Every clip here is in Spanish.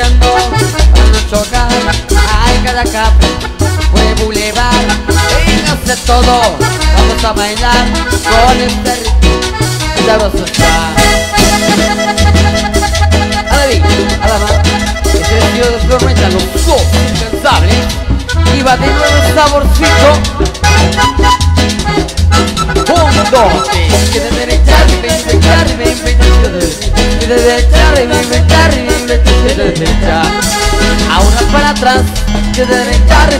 marchando para no chocar. Hay cada café, fue bulevar. Véngase todo, vamos a bailar con este ritmo. Sabroso está. A la vida, a la mano. Este vestido de flor meta los dos incansables. Y va de nuevo el saborcito. Un, dos, tres. Que de derecha, de derecha. Ahora para atrás. Que de derecha, de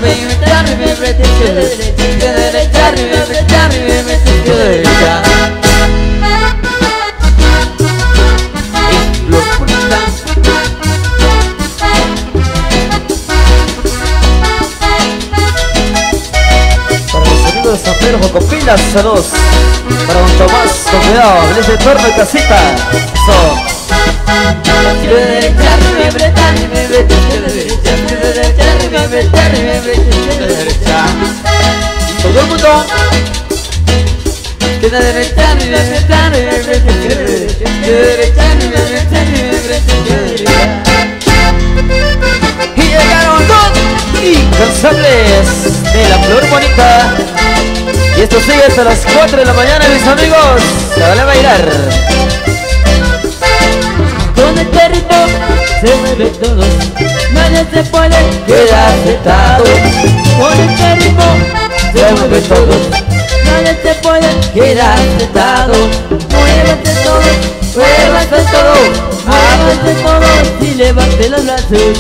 derecha. De San Pedro Jocopilas, saludos para don Tomás, con cuidado, les de torno y casita. Eso. Todo el mundo. Y llegaron dos incansables de la flor bonita. Y esto sigue hasta las 4 de la mañana, mis amigos. Se van a bailar. Con este ritmo se mueve todo, nadie se puede quedar sentado. Con este ritmo se mueve todo, nadie se puede quedar sentado. Muévete todo, muévete todo, muévete todo y levante los brazos.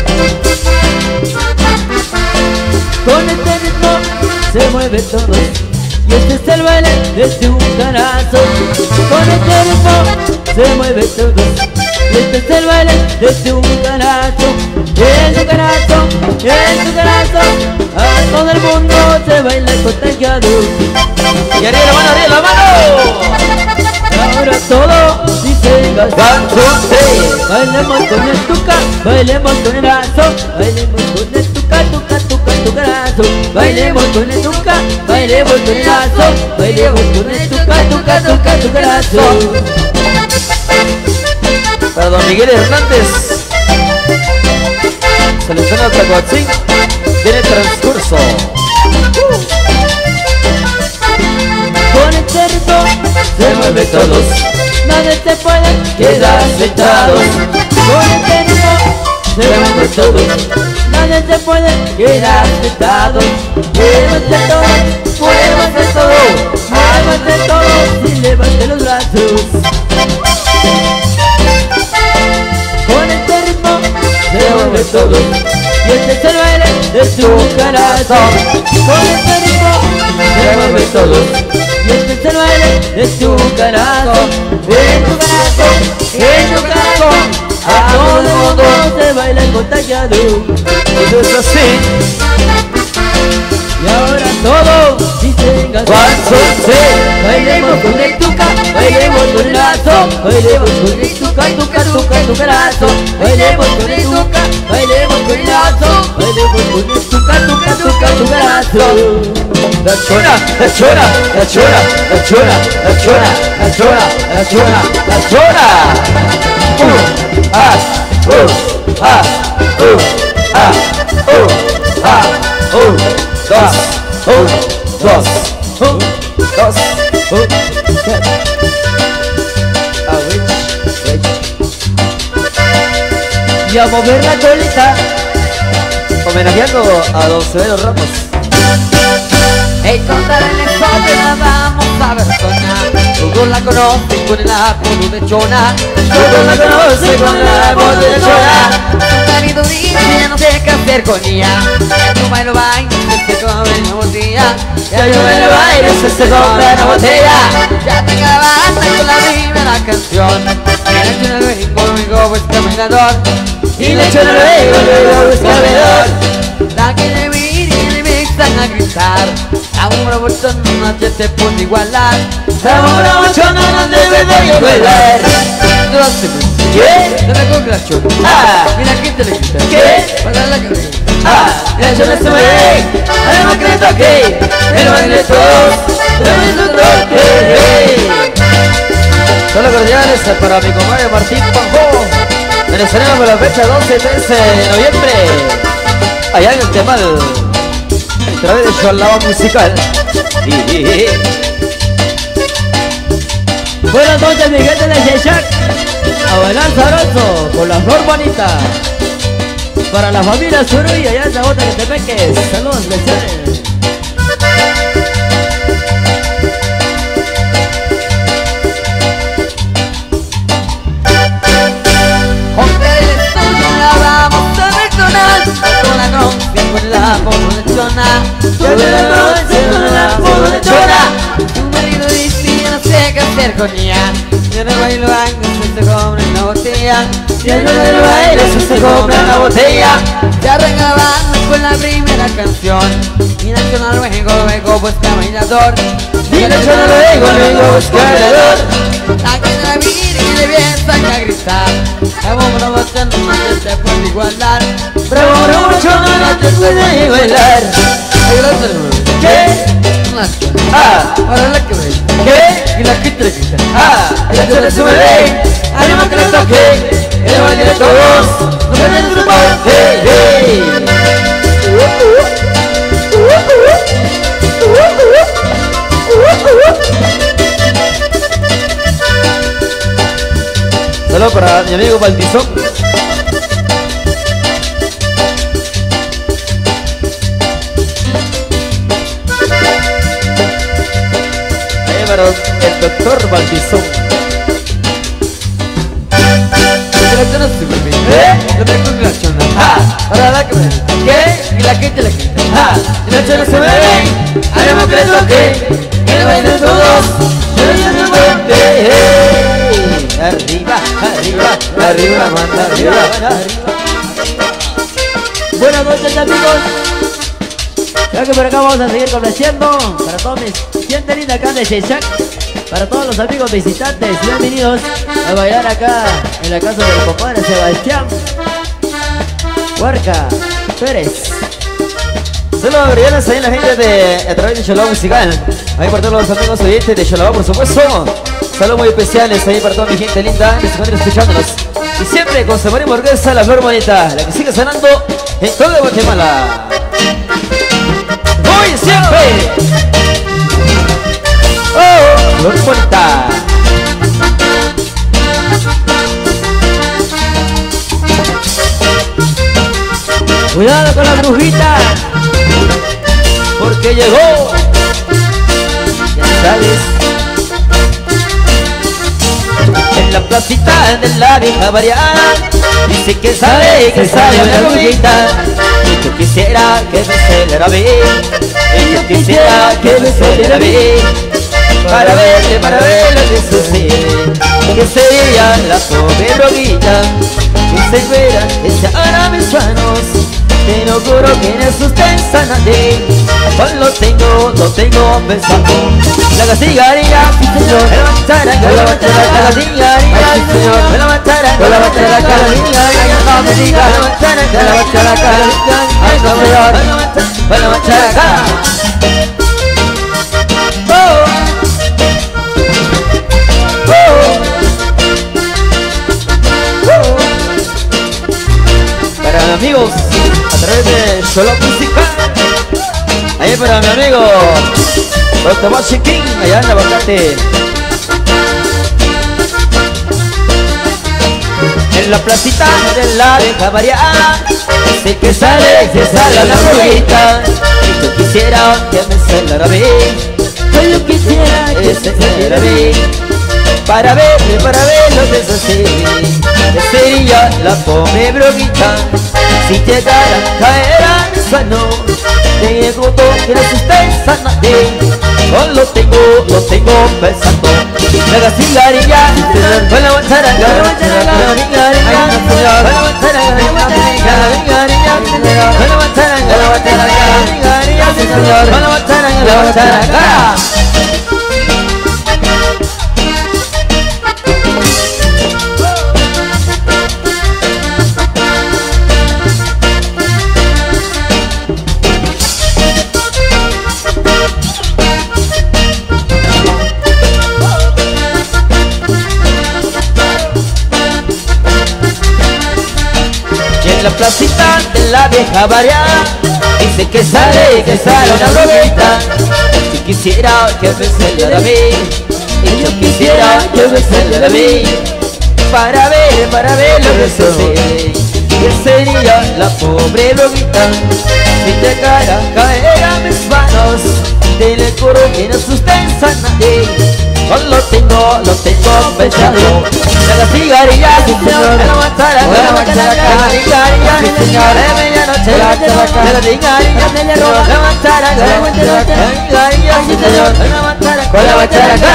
Con este ritmo se mueve todo, y este es el baile de tu carazo. Con este ritmo se mueve todo, y este es el baile de tu carazo. En tu carazo, en tu carazo, a todo el mundo se baila contagiado. Y arriba la mano, arriba la mano. Ahora todo dice bailemos con el tuca, bailemos con el lazo, bailemos con el tuca, tuca, tuca, tu carazo. Bailemos con el tuca, bailemos con el lazo, bailemos con el tuca, tuca, tuca, tu carazo. Para don Miguel Hernández, selecciona Tacuatzin, tiene transcurso. Con este ritmo se mueve todos, nadie se puede quedar sentados. Con este ritmo se mueve todos, nadie se puede quedar sentados. Muévete todo, muévete todo, muévete todo y levante los brazos. Con este ritmo se mueve todo, y este es el baile de tu corazón. Con este ritmo se mueve todo, y este es el baile de tu corazón. En tu corazón, en tu corazón, a todo el mundo se baila contagiado. Eso es así. Y ahora todos dicen bailemos con el tuca, bailemos con el lazo, bailemos con el tuca, tuca, tuca, tu carazo. Bailemos con el tuca, bailemos con el lazo, bailemos con el tuca, tuca, tuca, tu carazo. La chora, la chora, la chora, la chora, la chora, la chora, la chora, la chora. Dos. Y a mover la colita, homenajeando a don Severo Ramos. hey, contar en el sobre la vamos a ver soñar. Todos la conocen con el apodo de Chona. Todos la conocen con el apodo de Chona. Su marido dice ya no sé qué hacer con ella. Ya yo bailo baile, se come una botella. Ya yo me lo bailo, se compra una botella. Ya tengo la banda con la primera canción. Y le echo en el ring conmigo pues caminador. Y le echo en el ring conmigo pues caminador. La que le vi y le mixan a gritar. Amor bochón no te puedo igualar. Amor bochón no te puedo igualar. ¿Qué? No me congratullo. Mira quién te le quita. ¿Qué? Para la cabeza. Mira yo no se mueve. Ahora no creo que el baile de todos. Solo cordiales para mi comadre Martín Panjó. En donde les tenemos la fecha 12-13 de noviembre, allá en el Temal, a través de Cholaba Musical. Buenas noches, mi gente de Sheshak. A bailar sabroso con la flor bonita. Para la familia Suruy, allá en Zagota que te peques. Saludos especiales. Tu marido dice yo no sé qué hacer con ella. Yo no bailo años, se compra una botella. Yo no bailo, se compra una botella. Se arreglaban con la primera canción. Y nacional luego busca bailador. Y nacional luego busca bailador. La que la mira y le empieza a gritar. Bravo, bravo, no te puede igualar. Bravo, bravo, no te puede igualar. ¿Qué? Ahora la que ve. ¿Qué? Y la que te quita. Ya se le sube ley. Ánimo que le toque. Que le baile todos. No se le sube. Hey, hey. Saludos para mi amigo Valdizón. Ahí para el doctor Valdizón. Lo tengo en la chona. Ahora la que ve. ¿Qué? Y la que te la quita. Y la chela se me ven. Ánimo que le toque. Que le bailen todos. Arriba, arriba, arriba, manda, arriba, arriba. Buenas noches, amigos. Creo que por acá vamos a seguir complaciendo para todos mis gente linda acá de Sheshak. Para todos los amigos visitantes, bienvenidos a bailar acá en la casa del compadre Sebastián Huarca Pérez. Saludos brillantes ahí a la gente de a través de Cholaba Musical. Ahí para todos los amigos oyentes de Cholaba, por supuesto. Saludos muy especiales ahí para toda mi gente linda que se encuentra escuchándonos. Y siempre con Samarín Morguesa, la flor bonita, la que sigue sonando en toda Guatemala. ¡Hoy siempre! ¡Oh! ¡Flor bonita! Cuidado con la brujita, porque llegó, ya sabes, en la placita de la vieja variada. Dice que sale una brujita. Y yo quisiera que me celara bien. Y yo quisiera que me celara bien. Para verle lo que sucede. Que sería la pobre brujita. Que se fuera, que se hará mis manos. Te lo juro que en eso está sanante. Pues lo tengo pensando. La castigaría, señor. Me la matará, la castigaría, señor. Me la matará, la castigaría. No me diga, me la matará, la castigaría. Ay, no, señor. Me la matará. Oh, para mis amigos a través de Cholaba Musical, ahí para mi amigo Dr. Chiquín, allá en la Aguacate. En la placita de la vieja variada, dice que sale la brujita. Y yo quisiera que me celara bien. Yo quisiera que se celara bien. Para verle lo que sucede. Que sería la pobre brujita. Si llegara a caer a mis manos. Te digo que no estés sanante. No lo tengo pensando. La castigaría, con la guacharanga, con la guacharanga, la placita de la vieja variada. Dice que sale una bromita. Si quisiera que me saliera a mí, y yo quisiera que me saliera a mí, para ver lo que sucede. Que sería la pobre bromita si llegara a caer a mis manos. Dile coro que no asusten a nadie. Lo tengo pensado. De la cigarilla, de la guacharaca, de la cigarilla, de medianoche, de la cigarilla, de la guacharaca, de la cigarilla, de la guacharaca, con la guacharaca.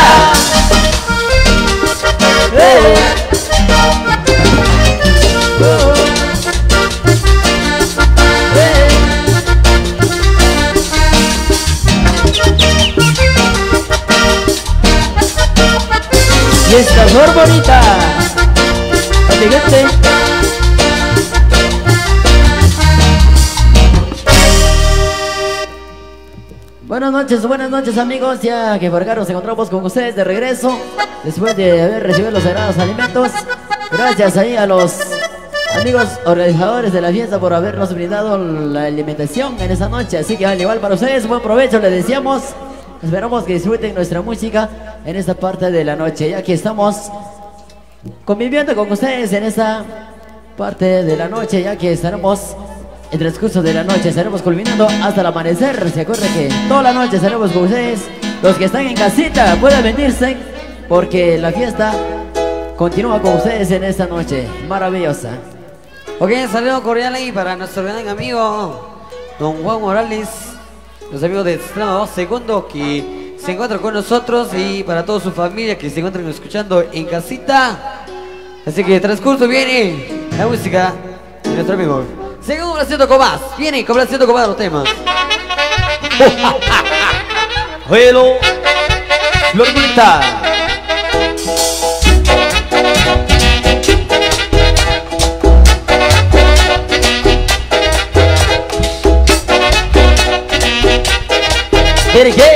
Y esta flor bonita, fíjate. Buenas noches amigos, ya que por acá nos encontramos con ustedes de regreso después de haber recibido los sagrados alimentos. Gracias ahí a los amigos organizadores de la fiesta por habernos brindado la alimentación en esta noche. Así que al igual para ustedes, buen provecho les deseamos. Esperamos que disfruten nuestra música en esta parte de la noche, ya que estamos conviviendo con ustedes en esta parte de la noche, ya que estaremos en el transcurso de la noche, estaremos culminando hasta el amanecer. Se acuerda que toda la noche estaremos con ustedes. Los que están en casita pueden venirse, porque la fiesta continúa con ustedes en esta noche maravillosa. Ok, saludo cordial ahí para nuestro gran amigo Don Juan Morales, los amigos de Estreno 2 Segundos que se encuentran con nosotros, y para toda su familia que se encuentran escuchando en casita. Así que transcurso viene la música de nuestro amigo. Seguimos complaciendo con más. Viene complaciendo con más los temas. Bueno, flor bonita. ¿Qué?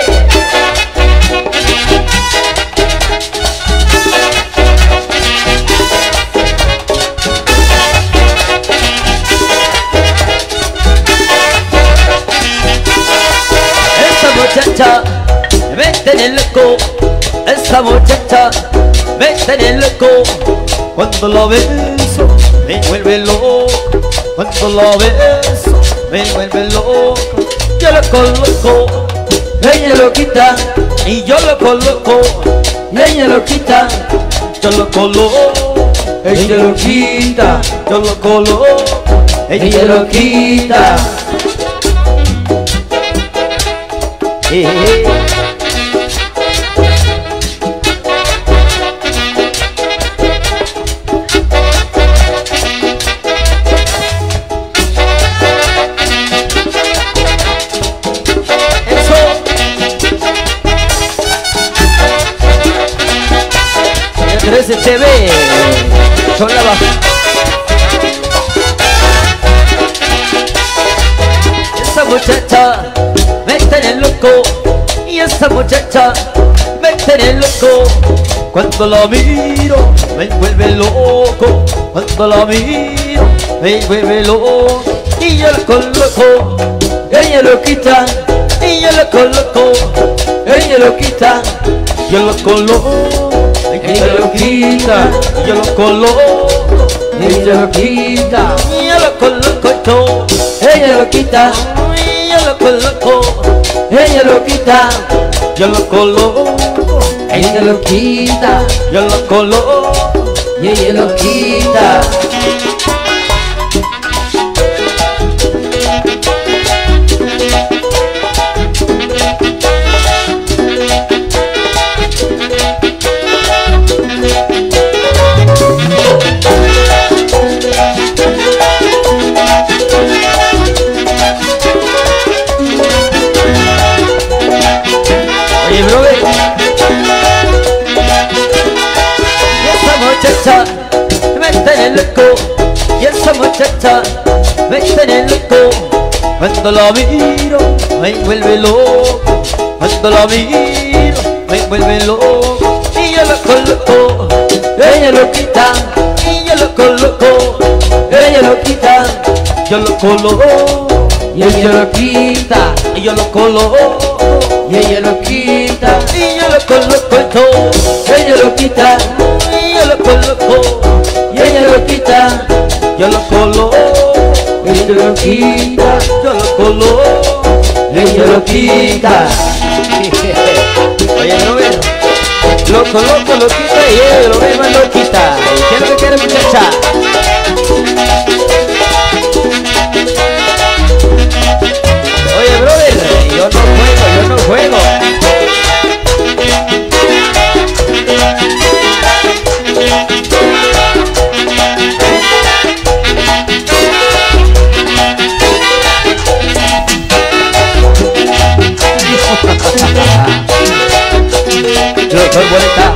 Muchacha me tiene loco, esa muchacha me tiene loco. Cuando la beso me vuelve loco, cuando la beso me vuelve loco. Yo lo coloco, ella lo quita, y yo lo coloco, y ella lo quita, yo lo coloco, ella lo quita, yo lo coloco, ella lo quita. Eso el 13 TV con la baja. Esa muchacha me tiene loco, y esa muchacha me tiene loco. Cuando la miro me vuelve loco, cuando la miro me vuelve loco. Y yo la coloco, ella lo quita, y yo la coloco, ella lo quita, yo lo coloco, ella lo quita, yo lo coloco, ella lo quita, yo lo coloco todo, ella lo quita, yo lo coloco, ella lo quita, yo lo coloco, ella lo quita, yo lo coloco, y ella lo quita. Oye, brother, y esa muchacha me tiene loco, y esa muchacha me tiene loco. Cuando la miro me vuelve loco, cuando la miro me vuelve loco. Y yo lo coloco, ella lo quita, y yo lo coloco, ella lo quita, yo lo colo, y ella lo quita, y yo lo colo, y ella lo quita, y yo lo coloco en todo, ella lo quita, y yo lo coloco, y ella lo quita, yo lo colo, ella lo quita, yo lo colo, ella lo quita. Oye, Robert, lo coloco, lo quita y él lo mismo lo quita. ¿Qué es lo que quiere, muchacha? Oye, brother, yo no juego. Yo soy bonita.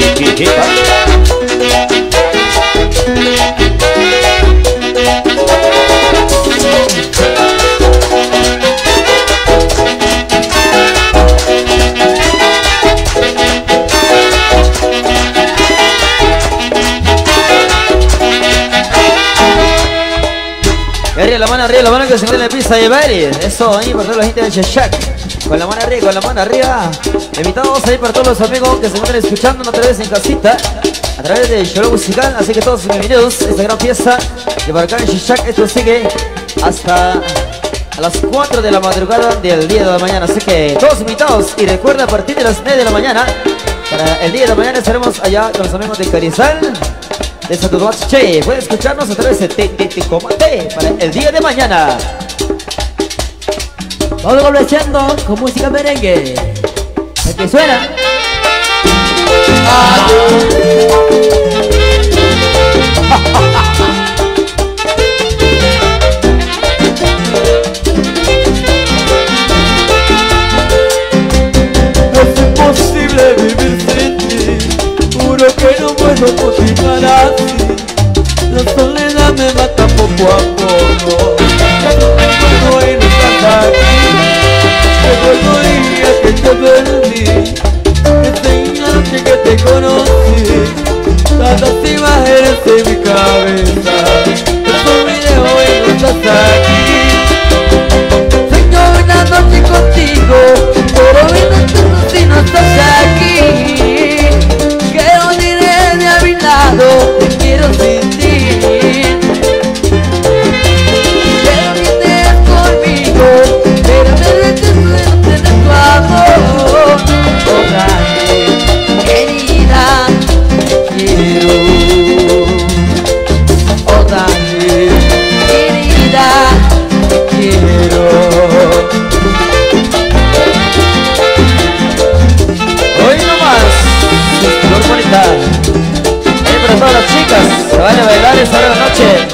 Arriba la mano que se mete en la pista de baile. Eso, ahí para toda la gente de Shashak. Con la mano arriba. Invitados ahí para todos los amigos que se encuentran escuchando otra vez en casita, a través de Show Musical. Así que todos bienvenidos a esta gran fiesta. Y para acá en Shashak esto sigue hasta a las 4 de la madrugada del día de la mañana. Así que todos invitados. Y recuerda, a partir de las 9 de la mañana, para el día de la mañana estaremos allá con los amigos de Carizal, de Satubache. Pueden escucharnos a través de Comate para el día de mañana. Vamos conversando con música merengue. El que suena. Es imposible vivir sin ti. Juro que no puedo continuar así. La soledad me mata poco a poco. Cuando no estás aquí, recuerdo el día que te perdí. Esa noche que te conocí, tantas imágenes en mi cabeza. Te olvidé hoy no estás aquí. Sueño una noche contigo, pero hoy no estás si no estás aquí. Quiero diré de a mi lado, te quiero sin ti. Quiero que estés conmigo, pero me detesto de tener tu amor. Otra vez, querida, te quiero. Otra vez, querida, te quiero. Hoy nomás, flor bonita. Ahí para todas las chicas, se van a bailar esta hora de la noche.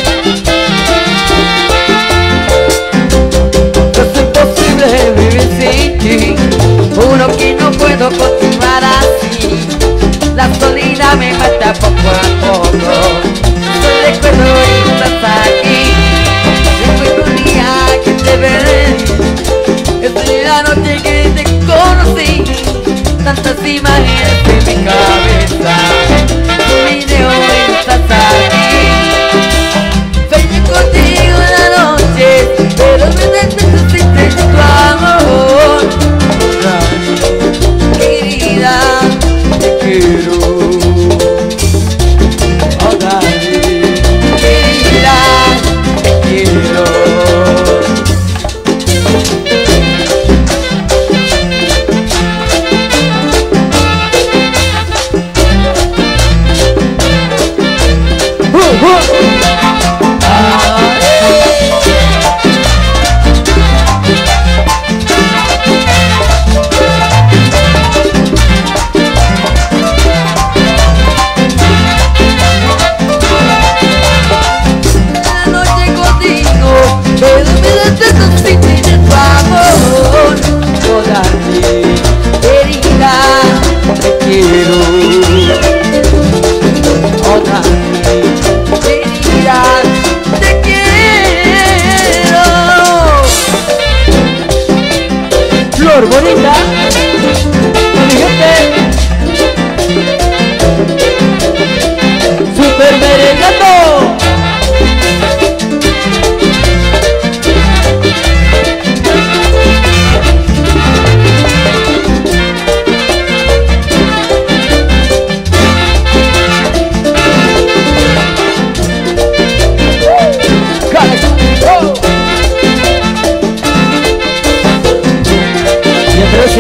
Es imposible vivir sin ti. Juro que no puedo continuar así. La soledad me mata poco a poco. Solo recuerdo y no estás aquí. Recuerdo el día que te perdí. Esa la noche que te conocí. Tantas imágenes en mi cabeza. Tu video y no estás aquí. Soñé contigo en la noche, pero me detesto sin tener tu amor. Querida, te quiero.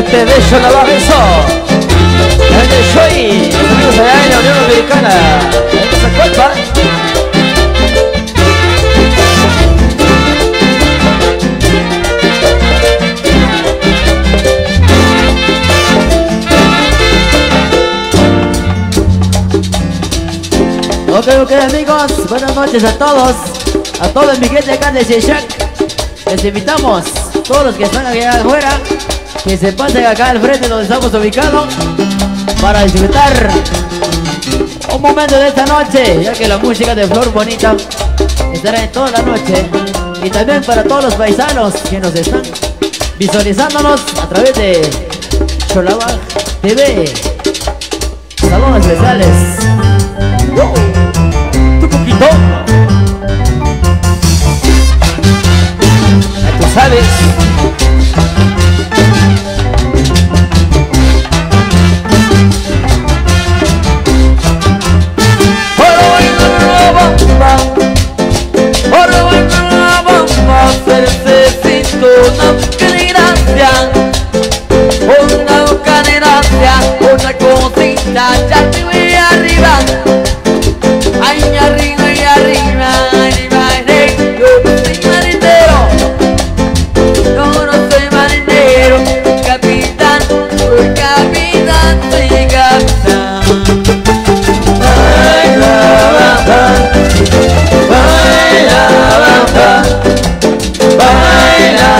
gente de Cholababeso, la gente de Shoy, los amigos allá en la Unión Americana, en Zacualpa. Ok amigos, buenas noches a todos mi gente acá de Sheshak. Les invitamos, todos los que están allá afuera, que se pasen acá al frente donde estamos ubicados para disfrutar un momento de esta noche, ya que la música de Flor Bonita estará en toda la noche. Y también para todos los paisanos que nos están visualizándonos a través de Cholabaj TV. Saludos especiales. Un poquito. Ya tú sabes. Necesito una gracia, una cosita, ya te voy arriba. Ay, arriba, y arriba, arriba, yo no soy marinero, yo no soy marinero, capitán, soy capitán, soy capitán. Baila, baila, baila,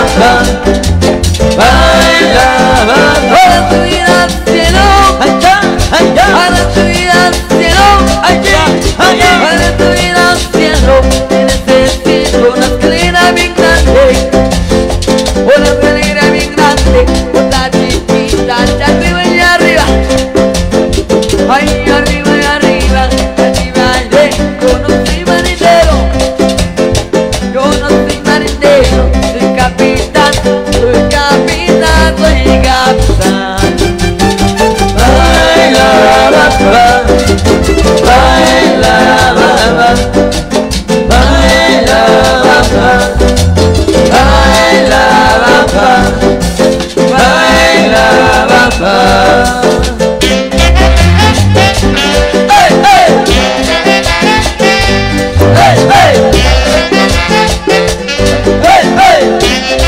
para subir al cielo, para subir al cielo, para subir al cielo, necesito una escalera bien grande, una escalera bien grande, una chiquita, ya arriba y arriba, ay, arriba y arriba, arriba, yo no soy marinero, yo no soy marinero, soy capitán, soy capitán, soy capitán. Baila, baila, baila, baila, baila, baila, baila. Hey, hey, hey, hey. Hey, hey.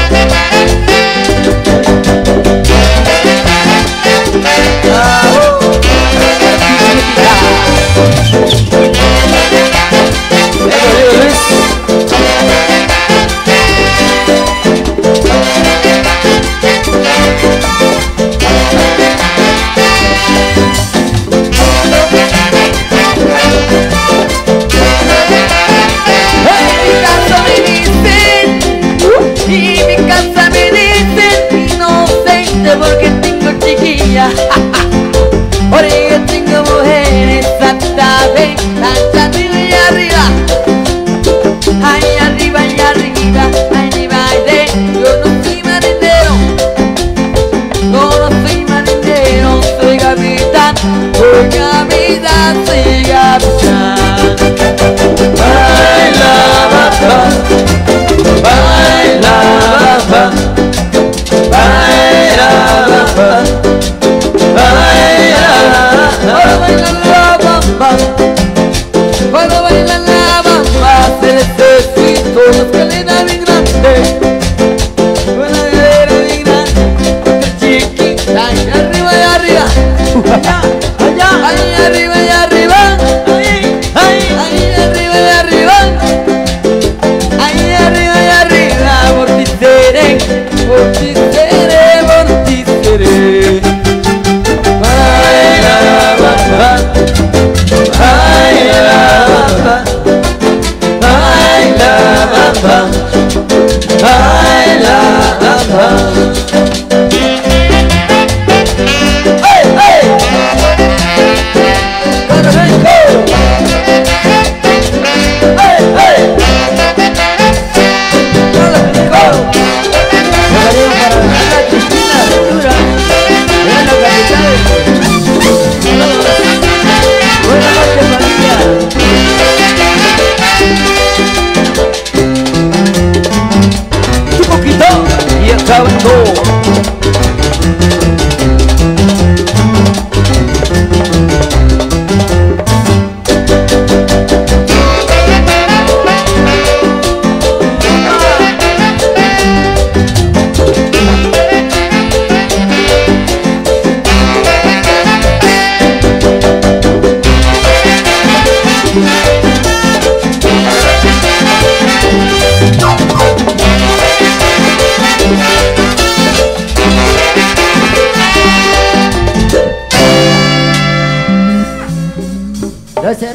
Y mi casa me dicen inocente porque tengo chiquilla, porque tengo mujeres exactamente, allá arriba y arriba, ay, arriba y arriba, arriba y yo no soy marinero, yo no soy marinero, soy capitán, soy capitán, soy capitán. Baila, baila, baila, baila, baila, cuando baila la bamba, se necesito una escalera bien grande, una escalera bien grande, otra chiquita, y arriba y arriba, allá, allá, arriba y arriba, ahí, arriba y arriba, ahí arriba y arriba, por ti seré, por ti seré, por ti seré. Baila, baila, baila, baila, baila,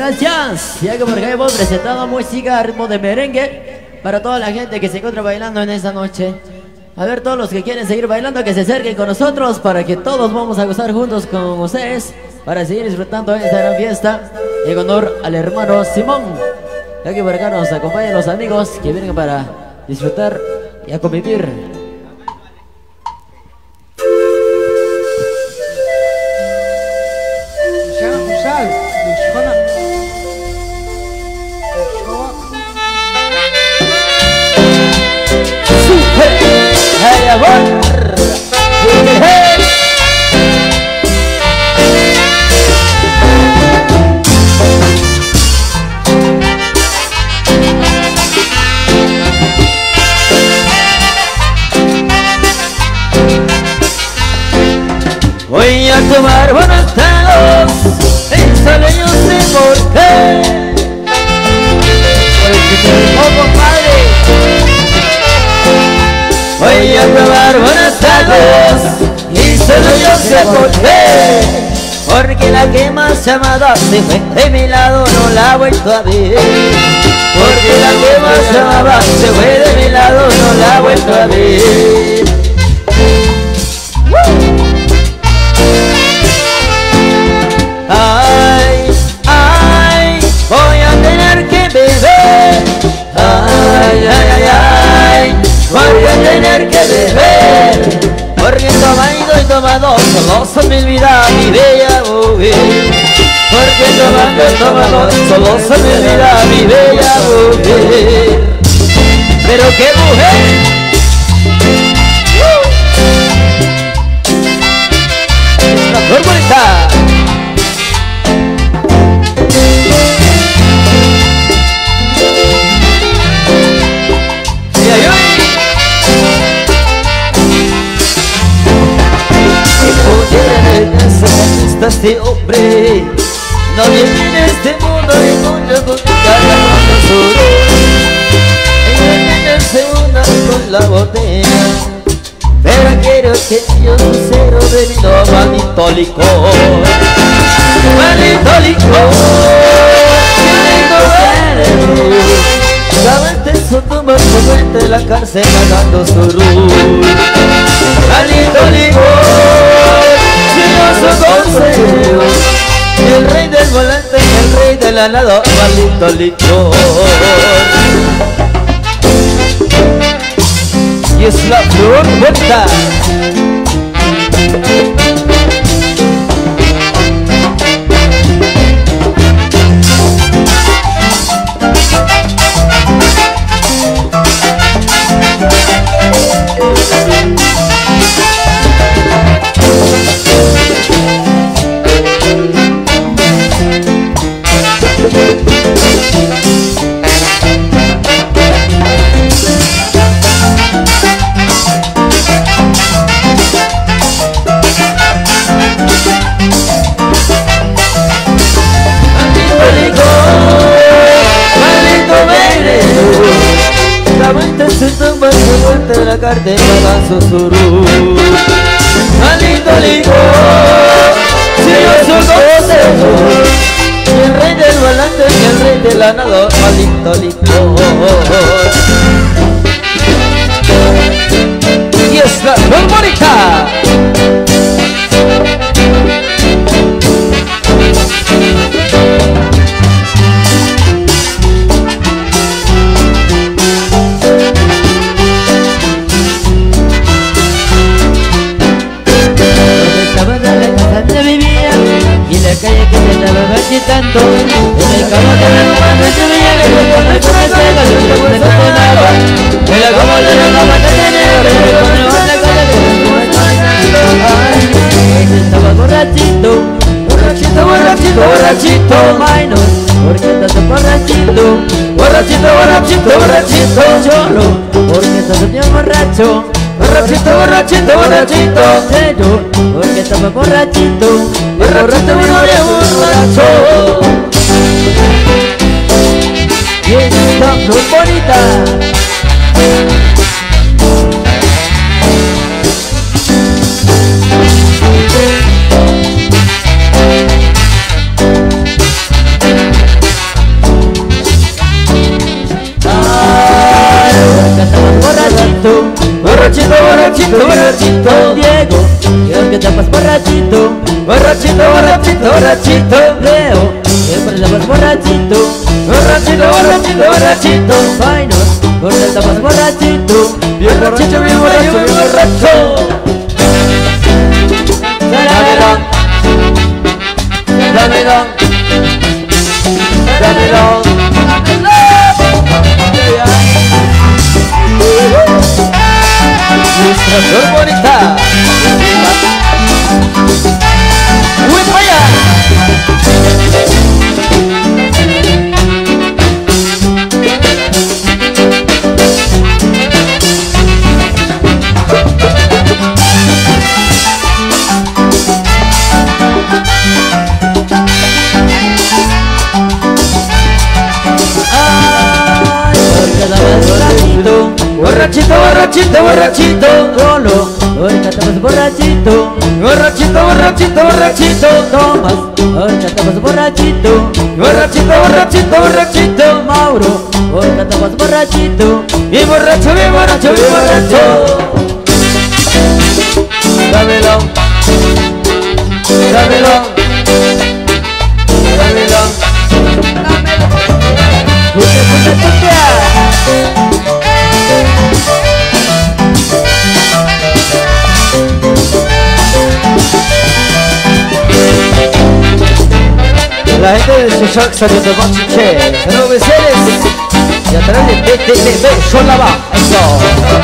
gracias. Ya que por acá hemos presentado música a ritmo de merengue para toda la gente que se encuentra bailando en esta noche. A ver, todos los que quieren seguir bailando, que se acerquen con nosotros para que todos vamos a gozar juntos con ustedes, para seguir disfrutando de esta gran fiesta en honor al hermano Simón. Ya que por acá nos acompañan los amigos que vienen para disfrutar y a convivir. ¡Hey, amor! ¡Hey! Voy a tomar buenos tragos, solo yo sé por qué. Porque te dejó, compadre. Voy a probar buenos tragos y solo yo sé por qué. Porque la que más amada se fue de mi lado, no la he vuelto a ver. Porque la que más amaba se fue de mi lado, no la he vuelto a ver. Ay, ay, voy a tener que beber. Ay, ay, ay, ay, voy a tener que beber. Porque tomando y tomando solo se me olvida mi bella mujer. Porque tomando y tomando solo se me olvida mi bella mujer. Pero qué mujer. Es la flor bonita. Este hombre no viene en este mundo y con la botella con nosotros. Ella viene en segunda con la botella, pero quiero que yo cero de mi no, maldito licor. Maldito licor, maldito licor. Sabes su tumba entre la cárcel pagando su luz. Maldito licor, su consejo, el rey del volante y el rey del alado, maldito licor. Y es la flor muerta. De la cartera va susurrú. Maldito licor, si yo soy consejo, el rey del volante y el rey del ganador, maldito licor. Y es la flor bonita. Calle que se estaba marchitando, en el cabo de la cama no se veía que con el corazón no se condenaba. En la cama de la cama que tenía que con el banda con el corazón. Ay, estaba borrachito, borrachito, borrachito, borrachito, minor. Porque estás borrachito, borrachito, borrachito, borrachito, cholo. Porque estás bien borracho. Borrachito, borrachito, borrachito, serio, porque estaba borrachito, borrachito, borracho. Y esta flor bonita. borrachito, borrachito, borrachito. Diego, siempre tapas borrachito. Borrachito, borrachito, borrachito. Leo, siempre tapas borrachito. Borrachito, borrachito, borrachito. Vainos, siempre tapas borrachito. Bien borracho, bien borracho, bien borracho. Dámelo, dámelo, dámelo. Nuestra flor bonita. ¡Uy, para allá! Borrachito, borrachito, borrachito. Rolo, ahorita tapas borrachito. Borrachito, borrachito, borrachito. Tomás, ahorita tapas borrachito. Borrachito, borrachito, borrachito. Mauro, ahorita tapas borrachito. Bien borracho, bien borracho, bien borracho. Dámelo, dámelo, dámelo. Cumbia, cumbia, cumbia. La gente de Shishak salió de Bachiche. Pero Becerres. Y a través de BTV, Sholaba. Eso.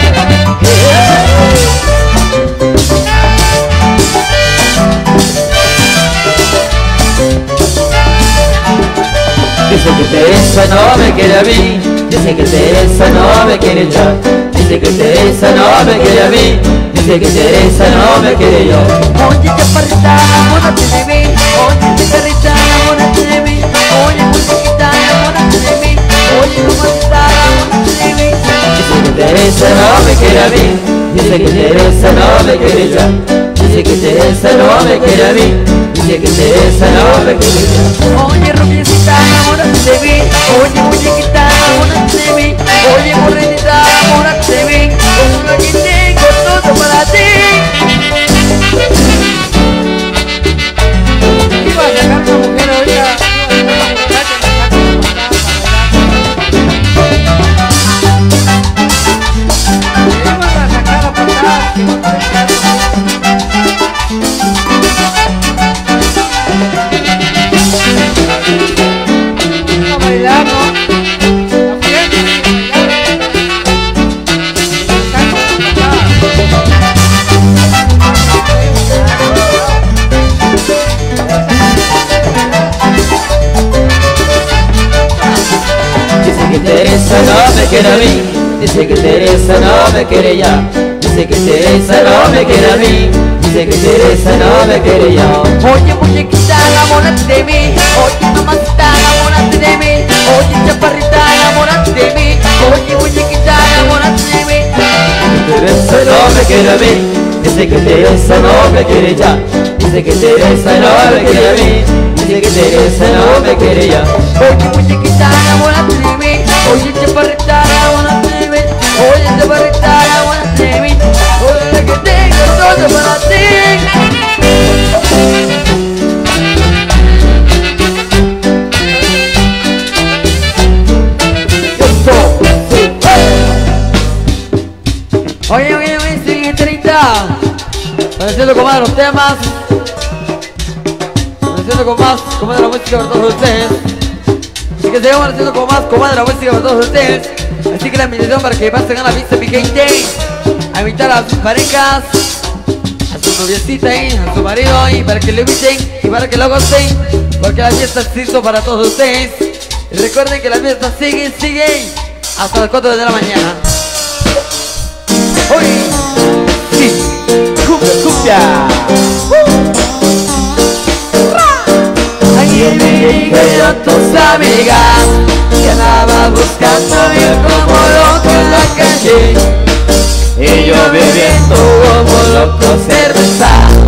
Dice que Teresa no me quiere a mí. Dice que Teresa no me quiere ya. Dice que Teresa no me quiere a mí. Dice que Teresa no me quiere yo. Oye, chaparrita, enamórate de mí. Oye, chaparrita, enamórate de mí. Oye, muñequita, enamórate de mí. Oye, mamacita, enamórate de mí. Dice que Teresa no me quiere a mí. Dice que Teresa no me quiere ya. Dice que Teresa no me quiere a mí. Dice que Teresa no me quiere ya. Oye, rubiecita, enamórate de mí. Oye, muñequita, enamórate de mí. Oye, morenita, enamórate de mí. Con lo que tengo todo para ti. Iba a sacar una mujer ahorita. Teresa no me quiere a mí. Dice que Teresa no me quiere ya. Dice que Teresa no me quiere a mí. Dice que Teresa no me quiere ya. Oye, muñequita, enamórate de mí. Oye, mamacita, enamórate de mí. Oye, chaparrita, enamórate de mí. Oye, muñequita, enamórate de mí. Teresa no me quiere a mí. Dice que Teresa no me quiere ya. Dice que Teresa no me quiere a mí. Dice que Teresa no me quiere ya. Oye, muñequita, enamórate de mí. Oye, chaparrita, enamórate de mí. Oye, chaparrita, enamórate de mí. Oye, que tengo todo para ti. Oye, sigue 30. Haciendo con más de los temas. Haciendo con más, como de la música para todos ustedes. Así que seguimos haciendo con más, como de la música para todos ustedes. Así que la invitación para que pasen a la pista mi gente, a invitar a sus parejas, a su noviecita ahí, a su marido ahí, para que lo inviten y para que lo gocen, porque la fiesta es listo para todos ustedes. Y recuerden que la fiesta sigue hasta las 4 de la mañana. Hoy, sí, cumbia. Ayer me dijeron tus amigas que andaba buscando bien como loco en la calle, y yo bebiendo como loco cerveza,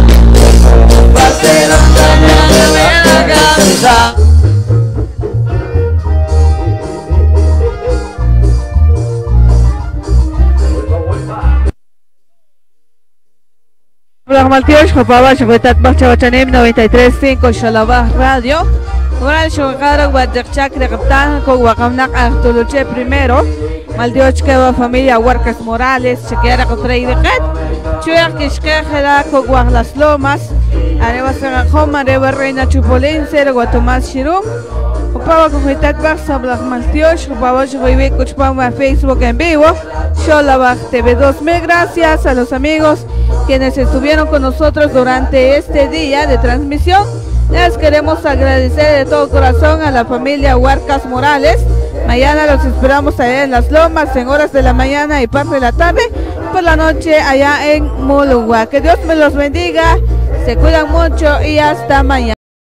Barcelona me la cabeza. Maltios, Jopaba, Shoguetat Bachabachanim, 93.5 Shalabah Radio. Oral Shogara, Guadachak, Recaptan, Coguacamnac, Artuluche primero. Maldios que va familia Huarcas Morales, Chequera contra Idecat. Chuer Kishkejera, Coguac Las Lomas. Areva Serajoma, Areva Reina Chupolín, Cero Guatomás Shirum. Jopaba Cogitat Baxa, Black Maltios, Jopaba Shoguibe, Cuchpama, Facebook en vivo. Shalabah TV2. Mil gracias a los amigos quienes estuvieron con nosotros durante este día de transmisión. Les queremos agradecer de todo corazón a la familia Huarcas Morales. Mañana los esperamos allá en Las Lomas en horas de la mañana y parte de la tarde, por la noche allá en Mulugua. Que Dios me los bendiga, se cuidan mucho y hasta mañana.